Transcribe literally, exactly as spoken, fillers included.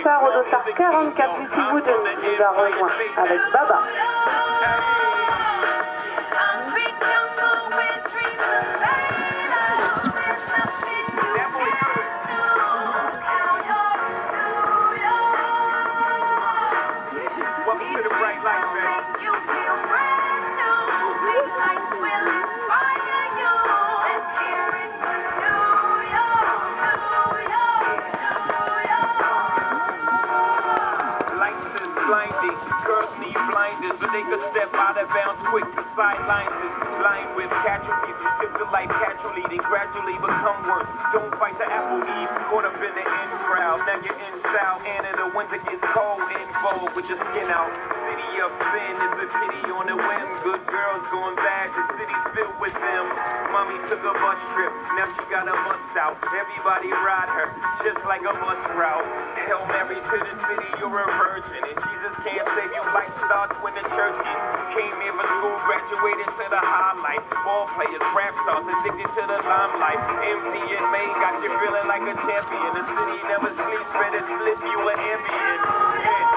Richard au dossard quarante-quatre, Lucie Wooden nous a rejoint avec Baba. Welcome to the bright light, baby. Lights is blinding, girls need blinders, but they could step out of bounds quick. The sidelines is lined with casualties who sip the life casually, then gradually become worse. Don't fight the apple eve, caught up in the in crowd. Now you're in style, and in the winter gets cold, in vogue with your skin out. City of sin is a pity on a whim. Good girls going bad, the city's filled with them. Mommy took a bus trip, now she got a bust out. Everybody ride her, just like a bus route. Hail Mary to the city, you're a virgin, and Jesus can't save you. Life starts when the church ends. Came here for school, graduated to the highlight. Ball players, rap stars, addicted to the limelight. Empty and May got you feeling like a champion. The city never sleeps, better slip you an ambient. Yeah.